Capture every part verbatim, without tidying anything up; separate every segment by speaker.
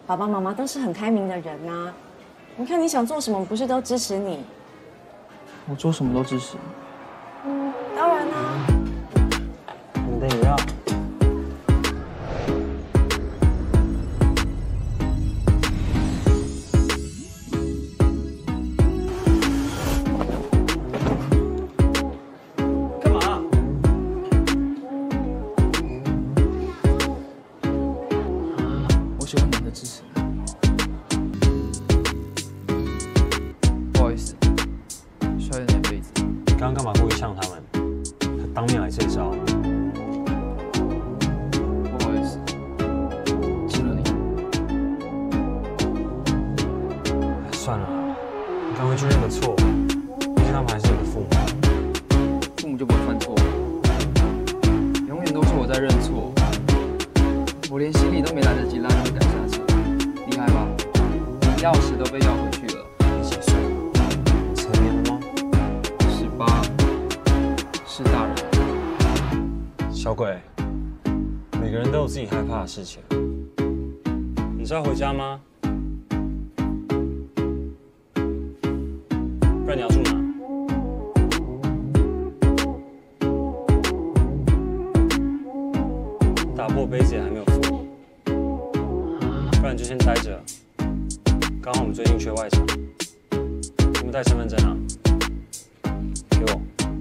Speaker 1: 爸爸妈妈都是很开明的人呐、啊。你看你想做什么，不是都支持你？
Speaker 2: 我做什么都支持。
Speaker 1: 嗯，当然啦、啊。
Speaker 3: 你的饮料。 刚刚干嘛故意呛他们？还当面来介绍。
Speaker 2: 不好意思，亲了你。
Speaker 3: 算了，你赶回去认个错，毕竟他们还是你的父母。
Speaker 2: 父母就不会犯错，永远都是我在认错。我连行李都没来得及拉就被赶下车，厉害吧？连钥匙都被要回去了。
Speaker 3: 你几岁？成年了吗？
Speaker 2: 十八。 是大人，
Speaker 3: 小鬼，每个人都有自己害怕的事情。你是要回家吗？不然你要住哪？打破杯子也还没有付，不然你就先待着。刚好我们最近缺外场，你们带身份证啊？给我。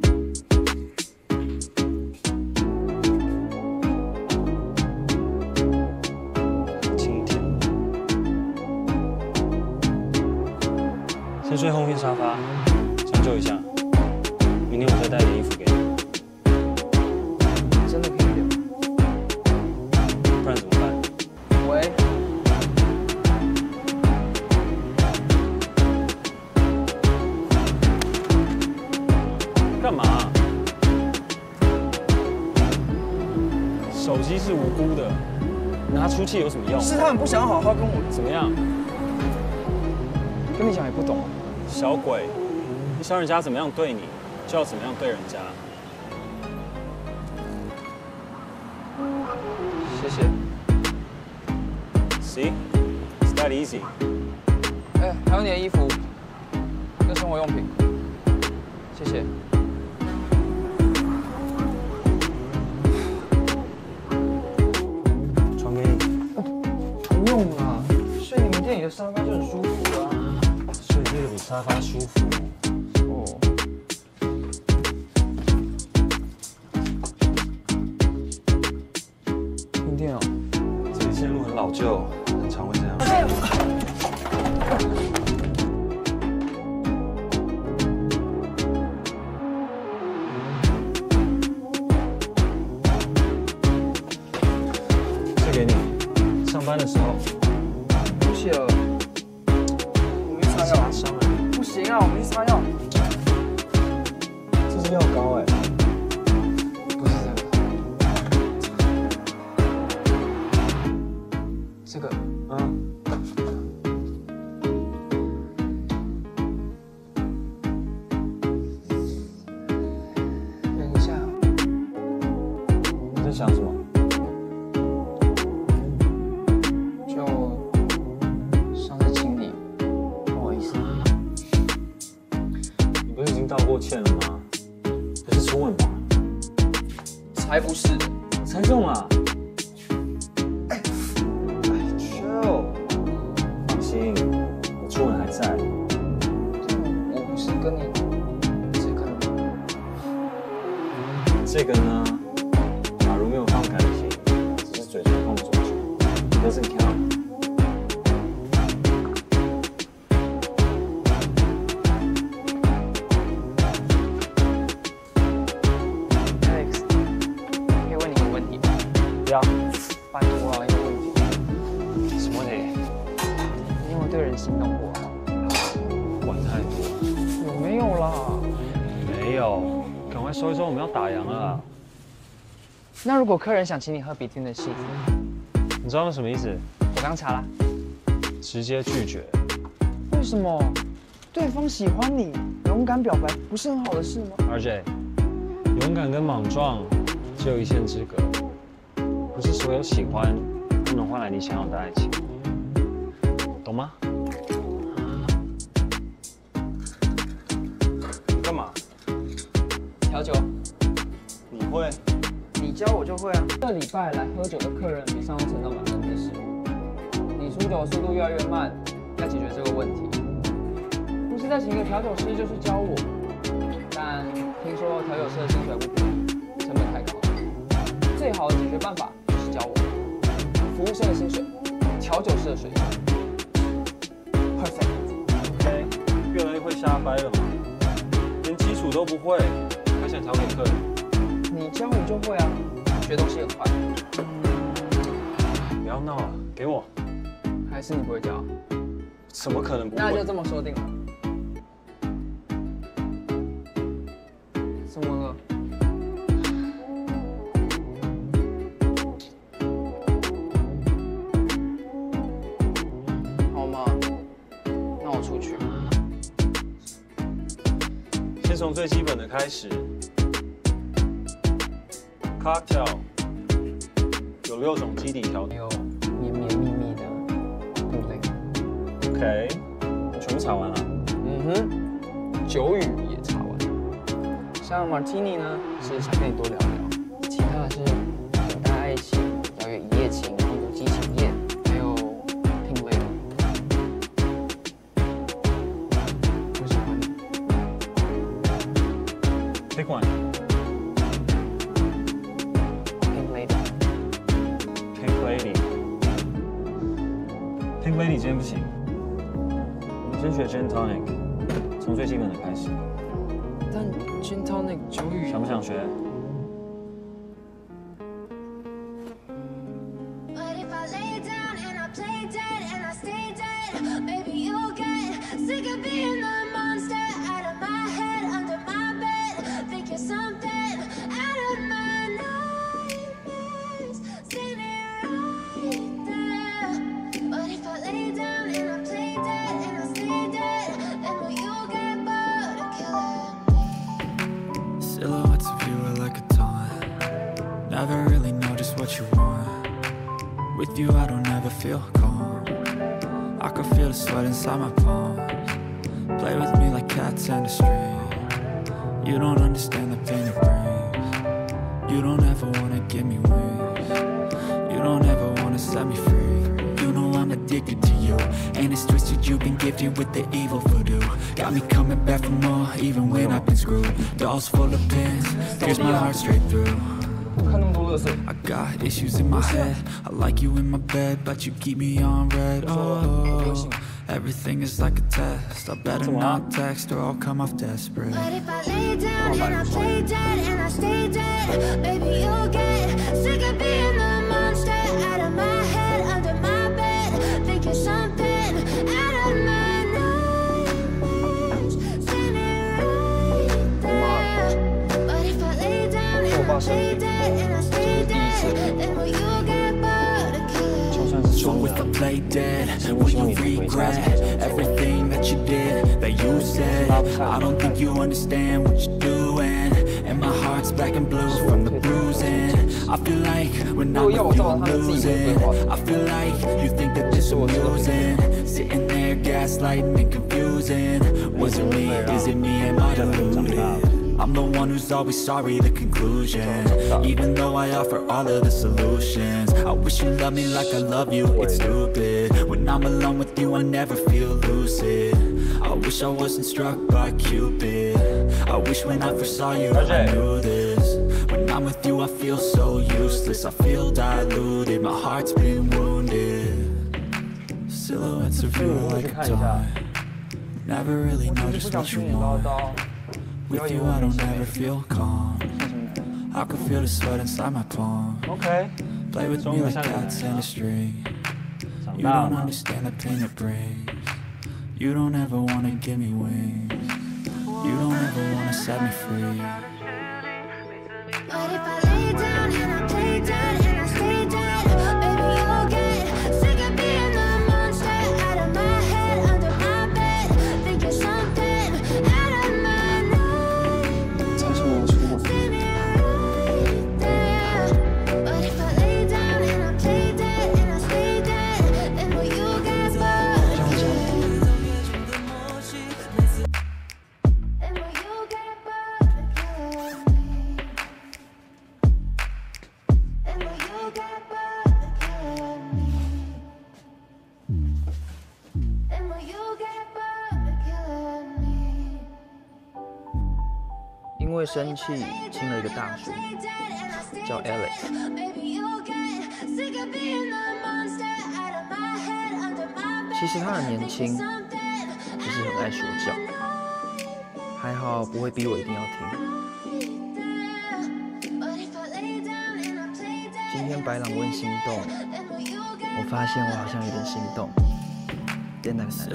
Speaker 3: 先睡后面沙发，将就一下。明天我再带点衣服给你。
Speaker 2: 真的可以的，
Speaker 3: 不然怎么办？
Speaker 2: 喂。
Speaker 3: 干嘛？手机是无辜的，拿出气有什么用？
Speaker 2: 是他们不想好好跟我
Speaker 3: 怎么样？
Speaker 2: 跟你讲也不懂。
Speaker 3: 小鬼，你想人家怎么样对你，就要怎么样对人家。
Speaker 2: 谢谢。
Speaker 3: See, it's that easy.
Speaker 2: 哎，还有你的衣服，跟生活用品，谢谢。
Speaker 3: 传给你。
Speaker 2: 不用啦，睡你们店里的沙发就很舒服了。
Speaker 3: 睡这个比沙发舒服。
Speaker 2: 哦。停电哦。
Speaker 3: 这里线路很老旧，很常会这样。这给你，上班的时候。
Speaker 2: 不写了。 擦药，不行啊，我们去擦药。
Speaker 3: 这是药膏哎，
Speaker 2: 不是这个，这个，
Speaker 3: 嗯。
Speaker 2: 等一下，
Speaker 3: 你在想什么？
Speaker 2: 就上次请你。
Speaker 3: 你不是已经道过歉了吗？这是初吻吧？
Speaker 2: 才不是，
Speaker 3: 猜中了。
Speaker 2: 哎 ，chill，
Speaker 3: 放心，我初吻还在。
Speaker 2: 我不是跟你这个吗？
Speaker 3: 这个呢？假如没有放感情，只是嘴唇碰嘴唇 ，doesn't count。 不要，
Speaker 2: 拜托了，一个问题。
Speaker 3: 什么问题？
Speaker 2: 你有没有对人心动过？
Speaker 3: 管太多。
Speaker 2: 有没有啦？
Speaker 3: 没有，赶快收一收，我们要打烊了。
Speaker 2: 那如果客人想请你喝比丁的戏，
Speaker 3: 你知道那什么意思？
Speaker 2: 我刚查了。
Speaker 3: 直接拒绝。
Speaker 2: 为什么？对方喜欢你，勇敢表白不是很好的事吗
Speaker 3: ？R J， 勇敢跟莽撞只有一线之隔。 不是所有喜欢都能换来你想要的爱情。 懂吗？你干嘛？
Speaker 2: 调酒，
Speaker 3: 你会？
Speaker 2: 你教我就会啊。这礼拜来喝酒的客人比上周成长百分之十五，你出酒速度越来越慢，要解决这个问题，不是再请一个调酒师，就是教我。但听说调酒师的薪水不便宜，成本太高了。最好的解决办法就是教我，服务生的薪水，调酒师的水准 ，perfect。OK，
Speaker 3: 越来越会瞎掰了嘛，连基础都不会，还想调给客人？
Speaker 2: 你教我就会啊，学东西很快。
Speaker 3: 不要闹了，给我。
Speaker 2: 还是你不会教？
Speaker 3: 怎么可能不会？
Speaker 2: 那就这么说定了。怎么了？好嘛，那我出去。
Speaker 3: 先从最基本的开始。Cocktail 有六种基底调酒，
Speaker 2: 有绵绵密密的布类。
Speaker 3: OK， 全部查完了。
Speaker 2: 嗯哼，酒语也查完了。像 Martini 呢，是想跟你多聊聊；其他的是等待爱情、遥远一夜情、共度激情夜，还有品味的。我喜欢你。
Speaker 3: Pick one。Pink Lady 今天不行，我们先学 Gin Tonic， 从最基本的开始。
Speaker 2: 但 Gin Tonic 酒语
Speaker 3: 想不想学？
Speaker 4: Silhouettes of you are like a taunt. Never really know just what you want. With you I don't ever feel calm. I can feel the sweat inside my palms. Play with me like cats and a string. You don't understand the pain it brings. You don't ever wanna give me wings. You don't ever wanna set me free. You know I'm addicted to you, and it's twisted. You've been gifted with the evil voodoo. Got me coming back for more, even when I've been screwed. Dolls full of pins, pierce my heart straight through. I got issues in my head. I like you in my bed, but you keep me on red. Oh, everything is like a test. I better not text or I'll come off desperate.
Speaker 5: But if I lay down and I play dead and I stay dead, baby you'll get sick of being the monster out of my head, under my bed, thinking something out of my nightmares, standing right there. But if I lay down and I play dead and I stay dead, then will you get bored of killing?
Speaker 4: So if I play dead, will you regret everything that you did, that you said? I don't think you understand what you're doing, and my heart's black and blue from the bruising. I feel like when I'm with you I'm losing. I feel like you think that this is amusing. Sitting there gaslighting and confusing. Was it me? Is it me? Am I deluded? I'm the one who's always sorry, the conclusion. Even though I offer all of the solutions, I wish you loved me like I love you, it's stupid. When I'm alone with you I never feel lucid. I wish I wasn't struck by Cupid. I wish when I first saw you I knew this. When I'm with you I feel so useless. I feel diluted, my heart's been wounded. Silhouettes of you are like a taunt. Never really know just what you want. With you I don't ever feel calm. I can feel the sweat inside my palm.
Speaker 3: OK，
Speaker 4: Play with me like cats and a string. You don't understand the pain it brings. You don't ever wanna give me wings. You don't ever wanna set me free.
Speaker 5: But if I lay down and I play dead and I stay dead, baby you'll get sick of being the monster out of my head, under my bed, thinking something out of my nightmares, standing right there. But if I lay down and I play dead and I stay dead, then will you get bored?
Speaker 2: 为生气亲了一个大叔，叫 Alex。其实他很年轻，只是很爱说教。还好不会逼我一定要听。今天白朗问心动，我发现我好像有点心动。变那个男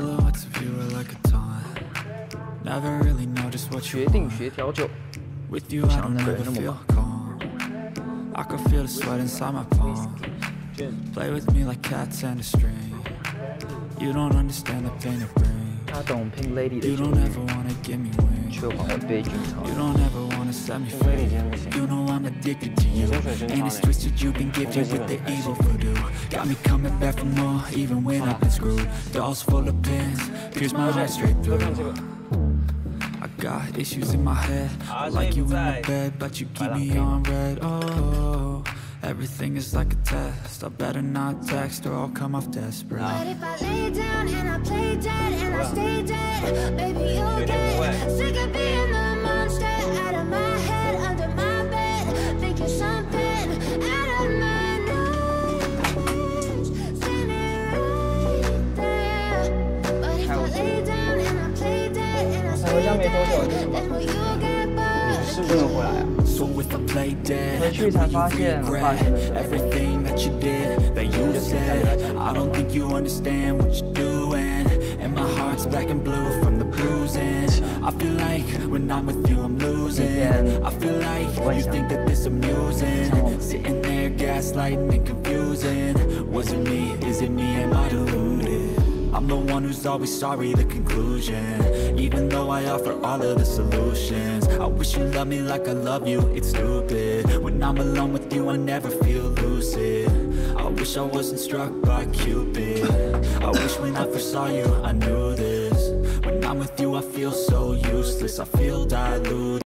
Speaker 2: 人。决定学调酒，不想那个人那么忙。他懂 Pink Lady 的酒韵，却还会被菌草。
Speaker 3: Pink Lady 今天不行，你先水真差点，我最近很开心。
Speaker 4: Got me coming back for more, even when I've been screwed. Dolls full of pins, pierce my heart straight through. I got issues in my head, I like you in my bed, but you keep me on red. Oh, everything is like a test. I better not text or I'll come off desperate.
Speaker 5: But if I lay down and I play dead and I stay dead, baby you'll get sick of being the monster out of my head, under my bed, thinking something out of my
Speaker 2: 回家没多久就什么？
Speaker 3: 你是不能回来啊！
Speaker 2: 回去才发现发现了什么？
Speaker 4: Everything that you did, that you said, I don't think you understand what you're doing. And my heart's black and blue from the bruising. I feel like when I'm with you, I'm losing. I feel like you think that this amusing. Sitting there gaslighting and confusing. Was it me? Is it me? Am I deluded? I'm the one who's always sorry, the conclusion. Even though I offer all of the solutions, I wish you loved me like I love you, it's stupid. When I'm alone with you, I never feel lucid. I wish I wasn't struck by Cupid. I wish when I first saw you, I knew this. When I'm with you, I feel so useless, I feel diluted.